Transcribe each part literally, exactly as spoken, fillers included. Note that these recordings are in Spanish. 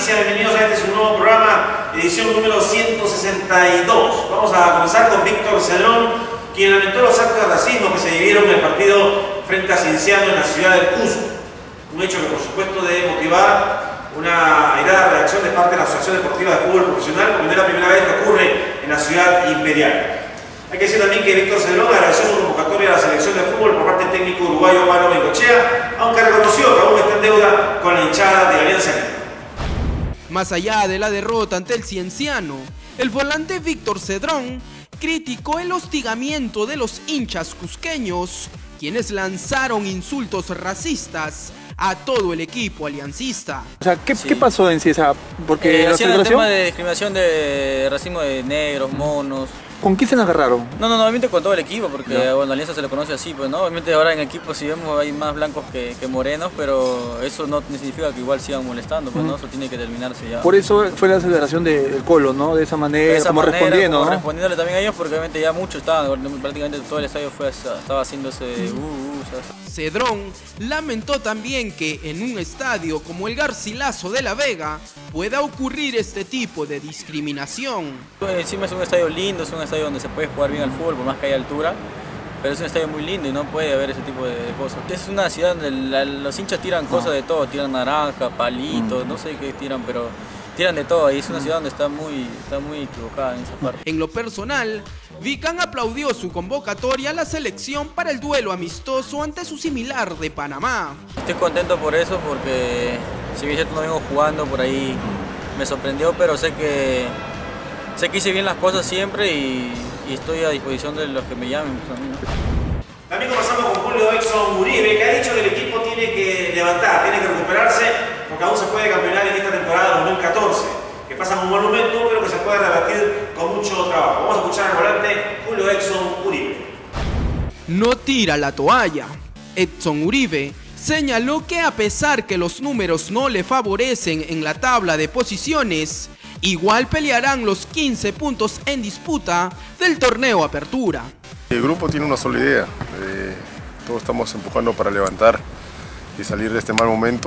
Noticias, bienvenidos a este su nuevo programa, edición número ciento sesenta y dos. Vamos a comenzar con Víctor Cedrón, quien lamentó los actos de racismo que se vivieron en el partido frente a Cienciano en la ciudad del Cusco. Un hecho que por supuesto debe motivar una airada reacción de parte de la Asociación Deportiva de Fútbol Profesional, porque no es la primera vez que ocurre en la ciudad imperial. Hay que decir también que Víctor Cedrón agradeció su convocatoria a la selección de fútbol por parte del técnico uruguayo Pablo Bengochea, aunque reconoció que aún está en deuda con la hinchada de Alianza Lima. Más allá de la derrota ante el Cienciano, el volante Víctor Cedrón criticó el hostigamiento de los hinchas cusqueños, quienes lanzaron insultos racistas a todo el equipo aliancista. O sea, ¿qué, sí. ¿qué pasó en sí? Esa, porque eh, la hacían el celebración... tema de discriminación de racismo de negros, monos. ¿Con quién se nos agarraron? No, no, no, obviamente con todo el equipo, porque no. bueno, Alianza se le conoce así, pues no, obviamente ahora en equipo si vemos hay más blancos que, que morenos, pero eso no significa que igual sigan molestando, pues mm. no, eso tiene que terminarse ya. Por eso fue la celebración del Colo, ¿no? De esa manera, de esa como manera, respondiendo, como ¿no? respondiéndole también a ellos, porque obviamente ya muchos estaban, prácticamente todo el estadio fue, estaba haciéndose uh, uh, ¿sabes? Cedrón lamentó también que en un estadio como el Garcilaso de la Vega pueda ocurrir este tipo de discriminación. Encima es un estadio lindo, es un estadio donde se puede jugar bien al fútbol, por más que haya altura, pero es un estadio muy lindo y no puede haber ese tipo de cosas. Es una ciudad donde la, los hinchas tiran cosas de todo, tiran naranja, palitos, no sé qué tiran, pero tiran de todo y es una ciudad donde está muy, está muy equivocada en esa parte. En lo personal, Vican aplaudió su convocatoria a la selección para el duelo amistoso ante su similar de Panamá. Estoy contento por eso porque si bien cierto no vengo jugando por ahí, me sorprendió, pero sé que, sé que hice bien las cosas siempre y, y estoy a disposición de los que me llamen. Pues, a mí, ¿no? También conversamos con Julio Exxon Uribe, que ha dicho que el equipo tiene que levantar, tiene que recuperarse, porque aún se puede campeonar en esta temporada dos mil catorce, que pasa un buen momento, pero que se puede revertir con mucho trabajo. Vamos a escuchar al volante Julio Exxon Uribe. No tira la toalla. Exxon Uribe señaló que a pesar que los números no le favorecen en la tabla de posiciones, igual pelearán los quince puntos en disputa del torneo Apertura. El grupo tiene una sola idea, eh, todos estamos empujando para levantar y salir de este mal momento.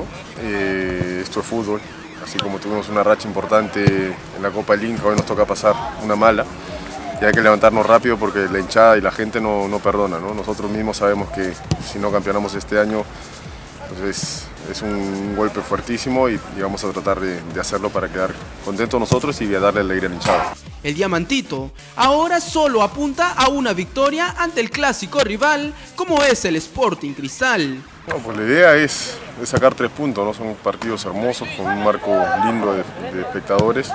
Eh, esto es fútbol, así como tuvimos una racha importante en la Copa del Inca, hoy nos toca pasar una mala y hay que levantarnos rápido porque la hinchada y la gente no, no perdona, ¿no? Nosotros mismos sabemos que si no campeonamos este año, pues es, es un golpe fuertísimo y, y vamos a tratar de, de hacerlo para quedar contentos nosotros y darle alegría al hinchado. El Diamantito ahora solo apunta a una victoria ante el clásico rival como es el Sporting Cristal. No, pues la idea es, es sacar tres puntos, ¿no? Son partidos hermosos con un marco lindo de, de espectadores.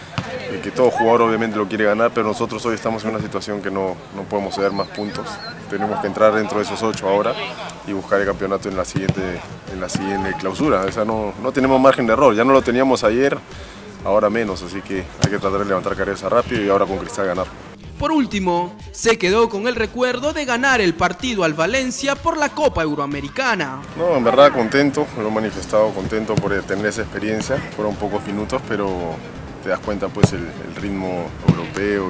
Y que todo jugador obviamente lo quiere ganar, pero nosotros hoy estamos en una situación que no, no podemos ceder más puntos. Tenemos que entrar dentro de esos ocho ahora y buscar el campeonato en la siguiente, en la siguiente clausura. O sea, no, no tenemos margen de error, ya no lo teníamos ayer, ahora menos, así que hay que tratar de levantar cabeza rápido y ahora con Cristal ganar. Por último, se quedó con el recuerdo de ganar el partido al Valencia por la Copa Euroamericana. No, en verdad contento, lo he manifestado contento por tener esa experiencia. Fueron pocos minutos, pero te das cuenta pues el, el ritmo europeo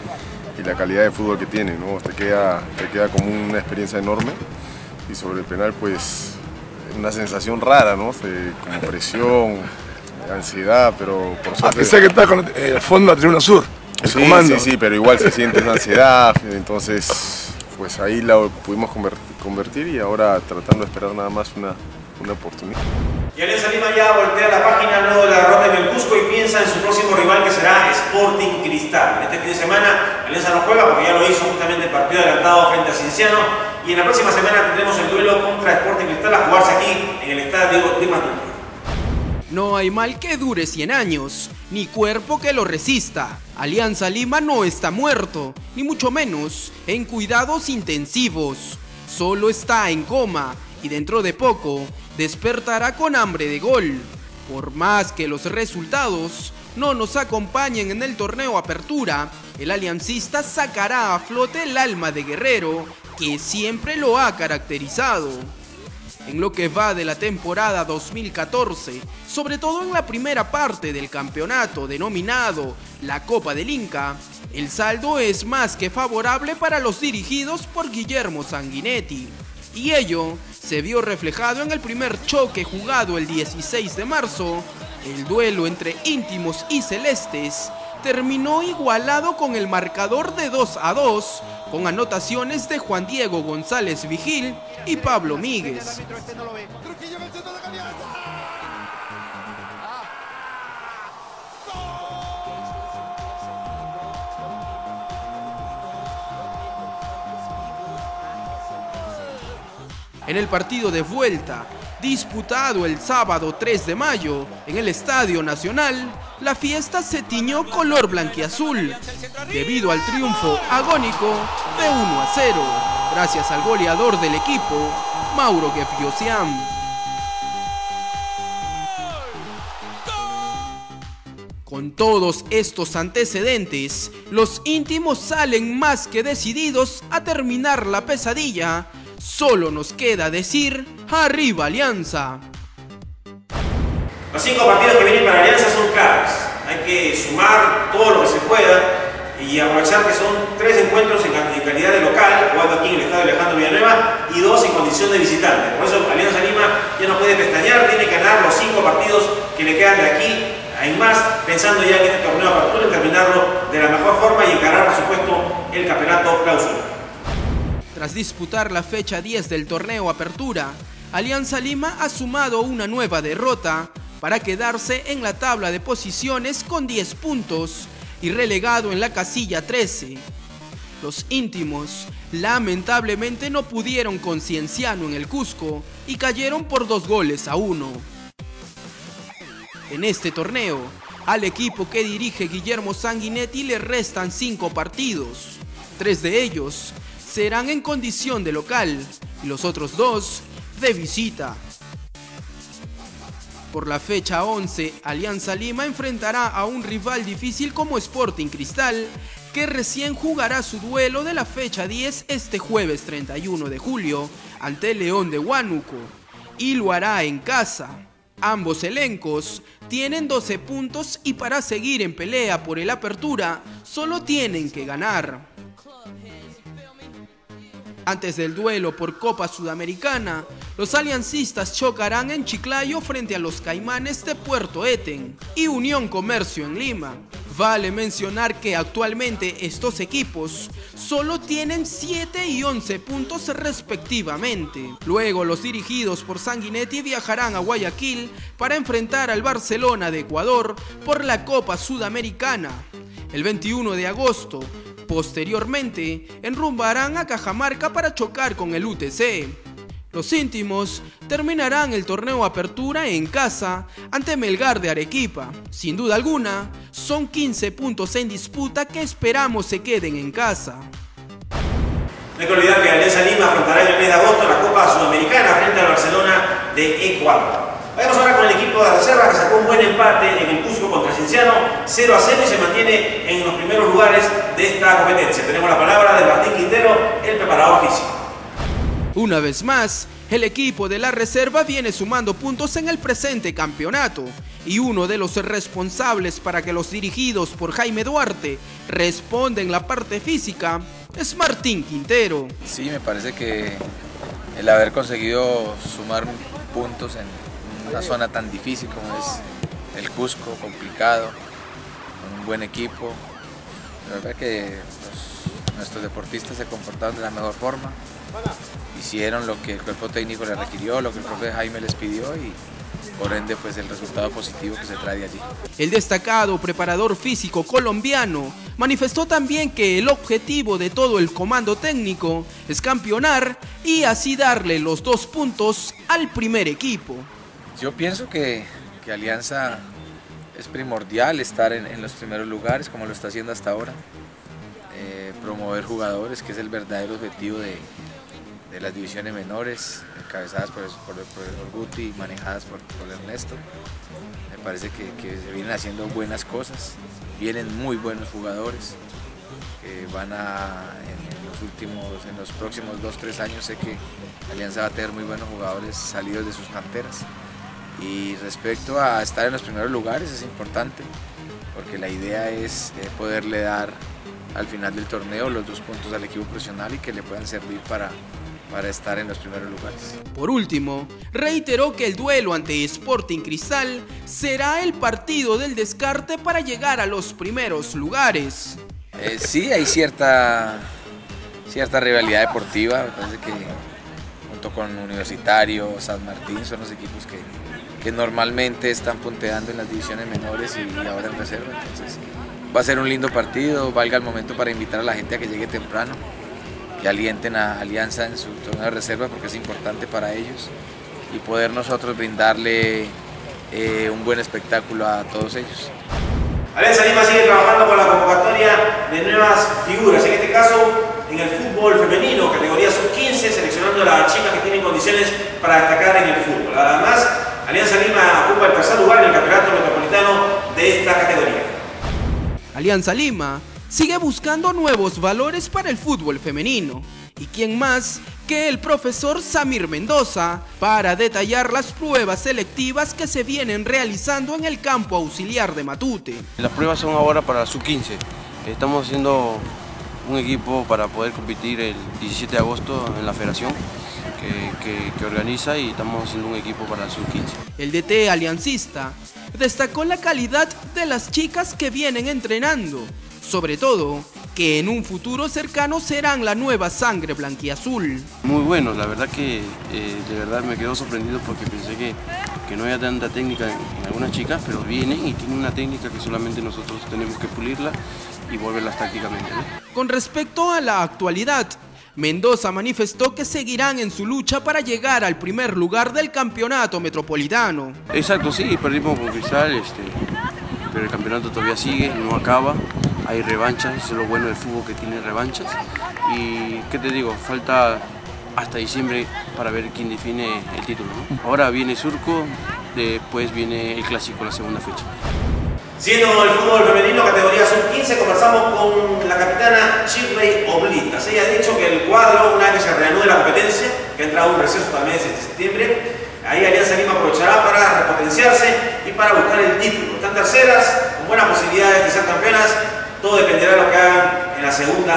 y, y la calidad de fútbol que tiene, ¿no? Te queda, te queda como una experiencia enorme y sobre el penal pues una sensación rara, ¿no? De, como presión, ansiedad, pero por suerte... A pesar que está con el fondo de la Tribuna Sur, el sí, comando. Sí, sí, pero igual se siente esa ansiedad, entonces pues ahí la pudimos convertir y ahora tratando de esperar nada más una, una oportunidad. Y Alianza Lima ya voltea la página luego de la derrota en el Cusco y piensa en su próximo rival que será Sporting Cristal. Este fin de semana Alianza no juega porque ya lo hizo justamente el partido adelantado frente a Cienciano y en la próxima semana tendremos el duelo contra Sporting Cristal a jugarse aquí en el estadio de Matute. No hay mal que dure cien años, ni cuerpo que lo resista. Alianza Lima no está muerto, ni mucho menos en cuidados intensivos. Solo está en coma y dentro de poco despertará con hambre de gol. Por más que los resultados no nos acompañen en el torneo Apertura, el aliancista sacará a flote el alma de guerrero que siempre lo ha caracterizado. En lo que va de la temporada dos mil catorce, sobre todo en la primera parte del campeonato denominado la Copa del Inca, el saldo es más que favorable para los dirigidos por Guillermo Sanguinetti. Y ello se vio reflejado en el primer choque jugado el dieciséis de marzo El duelo entre íntimos y celestes terminó igualado con el marcador de dos a dos, con anotaciones de Juan Diego González Vigil y Pablo Míguez. En el partido de vuelta, disputado el sábado tres de mayo en el Estadio Nacional, la fiesta se tiñó color blanquiazul debido al triunfo agónico de uno a cero, gracias al goleador del equipo, Mauro Gefyosian. Con todos estos antecedentes, los íntimos salen más que decididos a terminar la pesadilla. Solo nos queda decir, ¡arriba Alianza! Los cinco partidos que vienen para Alianza son claves. Hay que sumar todo lo que se pueda y aprovechar que son tres encuentros en calidad de local, jugando aquí en el estadio Alejandro Villanueva, y dos en condición de visitante. Por eso Alianza Lima ya no puede pestañear, tiene que ganar los cinco partidos que le quedan de aquí en más, pensando ya en este torneo de apertura, en terminarlo de la mejor forma y encarar, por supuesto, el campeonato clausura. Tras disputar la fecha diez del torneo Apertura, Alianza Lima ha sumado una nueva derrota para quedarse en la tabla de posiciones con diez puntos y relegado en la casilla trece. Los íntimos lamentablemente no pudieron con Cienciano en el Cusco y cayeron por dos goles a uno. En este torneo, al equipo que dirige Guillermo Sanguinetti le restan cinco partidos, tres de ellos serán en condición de local y los otros dos de visita. Por la fecha once, Alianza Lima enfrentará a un rival difícil como Sporting Cristal, que recién jugará su duelo de la fecha diez este jueves treinta y uno de julio ante León de Huánuco, y lo hará en casa. Ambos elencos tienen doce puntos y para seguir en pelea por el Apertura solo tienen que ganar. Antes del duelo por Copa Sudamericana, los aliancistas chocarán en Chiclayo frente a los Caimanes de Puerto Eten y Unión Comercio en Lima. Vale mencionar que actualmente estos equipos solo tienen siete y once puntos respectivamente. Luego los dirigidos por Sanguinetti viajarán a Guayaquil para enfrentar al Barcelona de Ecuador por la Copa Sudamericana el veintiuno de agosto. Posteriormente, enrumbarán a Cajamarca para chocar con el U T C. Los íntimos terminarán el torneo Apertura en casa ante Melgar de Arequipa. Sin duda alguna, son quince puntos en disputa que esperamos se queden en casa. No hay que olvidar que Alianza Lima afrontará en el mes de agosto la Copa Sudamericana frente al Barcelona de Ecuador. Vamos ahora con el equipo de reserva que sacó un buen empate en el Cusco contra Cienciano, cero a cero, y se mantiene en los primeros lugares de esta competencia. Tenemos la palabra de Martín Quintero, el preparador físico. Una vez más, el equipo de la reserva viene sumando puntos en el presente campeonato y uno de los responsables para que los dirigidos por Jaime Duarte respondan la parte física es Martín Quintero. Sí, me parece que el haber conseguido sumar puntos en una zona tan difícil como es el Cusco, complicado, con un buen equipo, la verdad que los, nuestros deportistas se comportaron de la mejor forma, hicieron lo que el cuerpo técnico les requirió, lo que el profe Jaime les pidió y por ende pues el resultado positivo que se trae de allí. El destacado preparador físico colombiano manifestó también que el objetivo de todo el comando técnico es campeonar y así darle los dos puntos al primer equipo. Yo pienso que, que Alianza es primordial estar en, en los primeros lugares como lo está haciendo hasta ahora, eh, promover jugadores que es el verdadero objetivo de de las divisiones menores, encabezadas por el, por el profesor Guti y manejadas por, por Ernesto. Me parece que, que se vienen haciendo buenas cosas, vienen muy buenos jugadores, que van a, en, en los últimos, en los próximos dos, tres años sé que Alianza va a tener muy buenos jugadores salidos de sus canteras. Y respecto a estar en los primeros lugares es importante, porque la idea es eh, poderle dar al final del torneo los dos puntos al equipo profesional y que le puedan servir para para estar en los primeros lugares. Por último, reiteró que el duelo ante Sporting Cristal será el partido del descarte para llegar a los primeros lugares. Eh, sí, hay cierta, cierta rivalidad deportiva, me parece que junto con Universitario, San Martín son los equipos que, que normalmente están punteando en las divisiones menores y ahora en reserva, entonces va a ser un lindo partido, valga el momento para invitar a la gente a que llegue temprano, que alienten a Alianza en su torneo de reserva porque es importante para ellos y poder nosotros brindarle eh, un buen espectáculo a todos ellos. Alianza Lima sigue trabajando con la convocatoria de nuevas figuras, en este caso en el fútbol femenino, categoría sub quince, seleccionando a las chicas que tienen condiciones para destacar en el fútbol. Además, Alianza Lima ocupa el tercer lugar en el campeonato metropolitano de esta categoría. Alianza Lima sigue buscando nuevos valores para el fútbol femenino. ¿Y quién más que el profesor Samir Mendoza para detallar las pruebas selectivas que se vienen realizando en el campo auxiliar de Matute? Las pruebas son ahora para sub quince. Estamos haciendo un equipo para poder competir el diecisiete de agosto en la federación que, que, que organiza y estamos haciendo un equipo para el sub quince. El D T aliancista destacó la calidad de las chicas que vienen entrenando, sobre todo que en un futuro cercano serán la nueva sangre blanquiazul. Muy bueno, la verdad que eh, de verdad me quedo sorprendido porque pensé que, que no había tanta técnica en, en algunas chicas, pero vienen y tienen una técnica que solamente nosotros tenemos que pulirla y volverlas tácticamente, ¿no? Con respecto a la actualidad, Mendoza manifestó que seguirán en su lucha para llegar al primer lugar del campeonato metropolitano. Exacto, sí, perdimos con Cristal, este, pero el campeonato todavía sigue, no acaba. Hay revanchas, eso es lo bueno del fútbol, que tiene revanchas. Y, ¿qué te digo? Falta hasta diciembre para ver quién define el título, ¿no? Ahora viene Surco, después viene el Clásico, la segunda fecha. Siendo el fútbol femenino, categoría sub quince, conversamos con la capitana Shirley Oblitas. Ella ha dicho que el cuadro, una vez que se reanude la competencia, que ha entrado un receso también desde septiembre, ahí Alianza Lima aprovechará para repotenciarse y para buscar el título. Están terceras, con buenas posibilidades de ser campeonas. Todo dependerá de lo que hagan en la segunda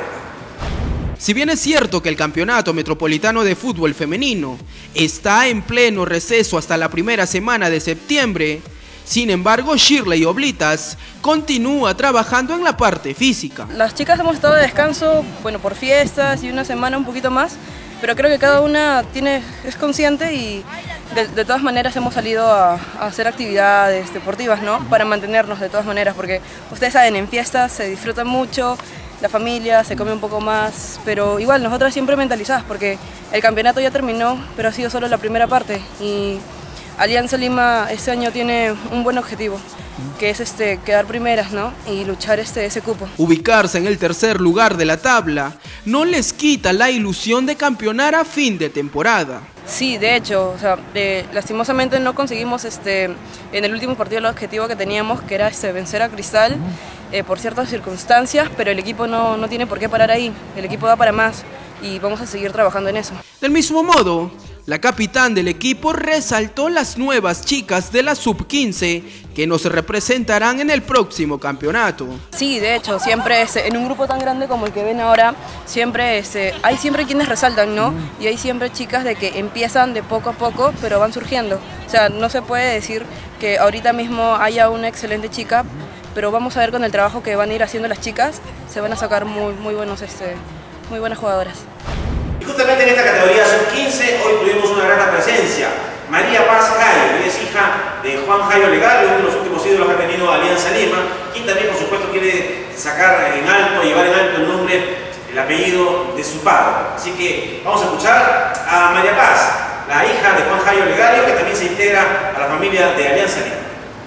rueda. Si bien es cierto que el Campeonato Metropolitano de Fútbol Femenino está en pleno receso hasta la primera semana de septiembre, sin embargo Shirley Oblitas continúa trabajando en la parte física. Las chicas hemos estado de descanso, bueno, por fiestas y una semana un poquito más, pero creo que cada una tiene, es consciente y de, de todas maneras hemos salido a, a hacer actividades deportivas, ¿no? Para mantenernos de todas maneras, porque ustedes saben, en fiestas se disfruta mucho, la familia, se come un poco más, pero igual nosotras siempre mentalizadas, porque el campeonato ya terminó, pero ha sido solo la primera parte y Alianza Lima este año tiene un buen objetivo, que es este, quedar primeras, ¿no? Y luchar este, ese cupo. Ubicarse en el tercer lugar de la tabla no les quita la ilusión de campeonar a fin de temporada. Sí, de hecho, o sea, de, lastimosamente no conseguimos este, en el último partido el objetivo que teníamos, que era este, vencer a Cristal eh, por ciertas circunstancias, pero el equipo no, no tiene por qué parar ahí, el equipo da para más y vamos a seguir trabajando en eso. Del mismo modo, la capitán del equipo resaltó las nuevas chicas de la sub quince que nos representarán en el próximo campeonato. Sí, de hecho, siempre este, en un grupo tan grande como el que ven ahora, siempre este, hay siempre quienes resaltan, ¿no? Y hay siempre chicas de que empiezan de poco a poco, pero van surgiendo. O sea, no se puede decir que ahorita mismo haya una excelente chica, pero vamos a ver con el trabajo que van a ir haciendo las chicas, se van a sacar muy, muy, buenos, este, muy buenas jugadoras. Y justamente en esta categoría sub quince, hoy tuvimos una gran presencia. María Paz Jayo, que es hija de Juan Jayo Legario, uno de los últimos ídolos que ha tenido Alianza Lima, quien también, por supuesto, quiere sacar en alto, llevar en alto el nombre, el apellido de su padre. Así que vamos a escuchar a María Paz, la hija de Juan Jayo Legario, que también se integra a la familia de Alianza Lima.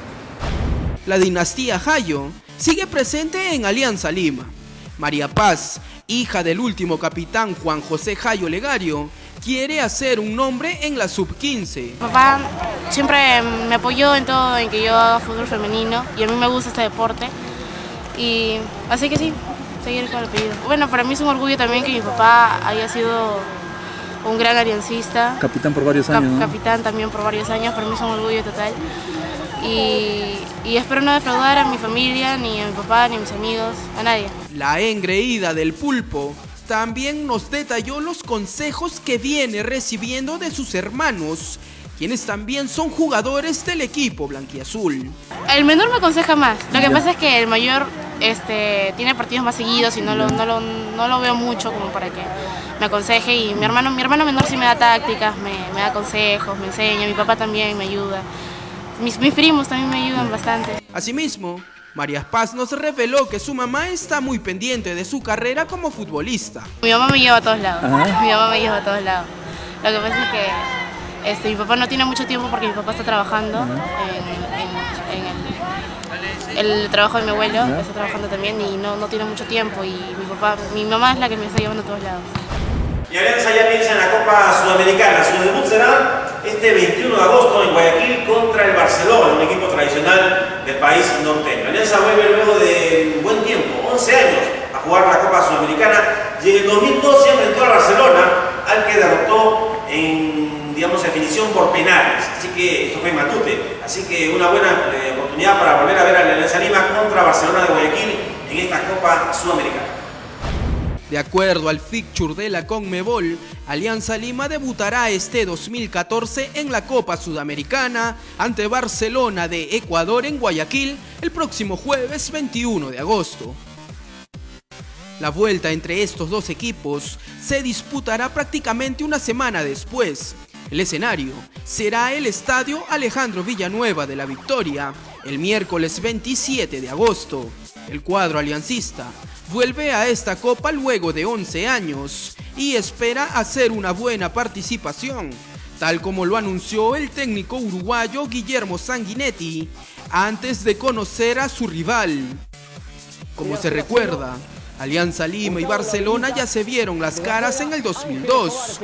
La dinastía Jayo sigue presente en Alianza Lima. María Paz, hija del último capitán Juan José Jayo Legario, quiere hacer un nombre en la sub quince. Mi papá siempre me apoyó en todo, en que yo haga fútbol femenino y a mí me gusta este deporte. Y así que sí, seguir con el apellido. Bueno, para mí es un orgullo también que mi papá haya sido un gran aliancista. Capitán por varios años, Cap ¿no? Capitán también por varios años, para mí es un orgullo total. Y, y espero no defraudar a mi familia, ni a mi papá, ni a mis amigos, a nadie. La engreída del pulpo también nos detalló los consejos que viene recibiendo de sus hermanos, quienes también son jugadores del equipo blanquiazul. El menor me aconseja más. Lo que pasa es que el mayor este, tiene partidos más seguidos y no lo, no, lo, no lo veo mucho como para que me aconseje. Y mi hermano, mi hermano menor sí me da tácticas, me, me da consejos, me enseña. Mi papá también me ayuda. Mis, mis primos también me ayudan bastante. Asimismo, María Paz nos reveló que su mamá está muy pendiente de su carrera como futbolista. Mi mamá me lleva a todos lados. Uh-huh. Mi mamá me lleva a todos lados. Lo que pasa es que Este, mi papá no tiene mucho tiempo porque mi papá está trabajando uh-huh. en, en, en el, el trabajo de mi abuelo, uh-huh. está trabajando también y no, no tiene mucho tiempo y mi papá, mi mamá es la que me está llevando a todos lados. Y Alianza ya piensa en la Copa Sudamericana. Su debut será este veintiuno de agosto en Guayaquil contra el Barcelona, un equipo tradicional del país norteño. Alianza vuelve luego de un buen tiempo, once años, a jugar la Copa Sudamericana y en el dos mil doce enfrentó al Barcelona, al que derrotó en, digamos, definición por penales. Así que esto fue en Matute. Así que una buena eh, oportunidad para volver a ver a la Alianza Lima contra Barcelona de Guayaquil en esta Copa Sudamericana. De acuerdo al fixture de la Conmebol, Alianza Lima debutará este dos mil catorce en la Copa Sudamericana ante Barcelona de Ecuador en Guayaquil el próximo jueves veintiuno de agosto. La vuelta entre estos dos equipos se disputará prácticamente una semana después. El escenario será el Estadio Alejandro Villanueva de La Victoria el miércoles veintisiete de agosto. El cuadro aliancista vuelve a esta copa luego de once años y espera hacer una buena participación, tal como lo anunció el técnico uruguayo Guillermo Sanguinetti antes de conocer a su rival. Como se recuerda, Alianza Lima y Barcelona ya se vieron las caras en el dos mil dos.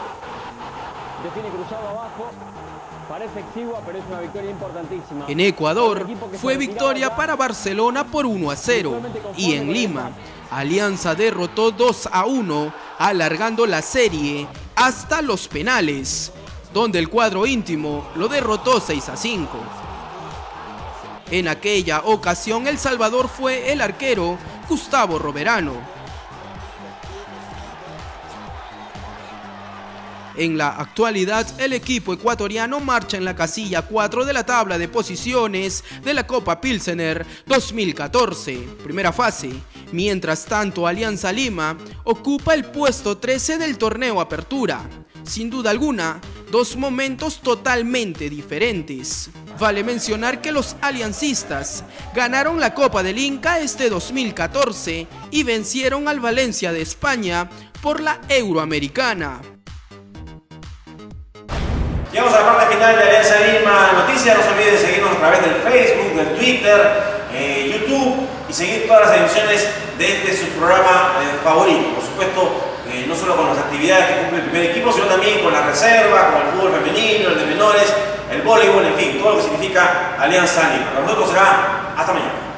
En Ecuador fue victoria para Barcelona por uno a cero y en Lima Alianza derrotó dos a uno, alargando la serie hasta los penales, donde el cuadro íntimo lo derrotó seis a cinco. En aquella ocasión El Salvador fue el arquero Gustavo Roverano. En la actualidad, el equipo ecuatoriano marcha en la casilla cuatro de la tabla de posiciones de la Copa Pilsener dos mil catorce, primera fase. Mientras tanto, Alianza Lima ocupa el puesto trece del torneo Apertura. Sin duda alguna, dos momentos totalmente diferentes. Vale mencionar que los aliancistas ganaron la Copa del Inca este dos mil catorce y vencieron al Valencia de España por la Euroamericana. Llegamos a la parte final de Alianza Lima Noticias. No se olviden de seguirnos a través del Facebook, del Twitter, eh, YouTube y seguir todas las ediciones de este su programa eh, favorito. Por supuesto, eh, no solo con las actividades que cumple el primer equipo, sino también con la reserva, con el fútbol femenino, el de menores, el voleibol, en fin, todo lo que significa Alianza Lima. Para nosotros será hasta mañana.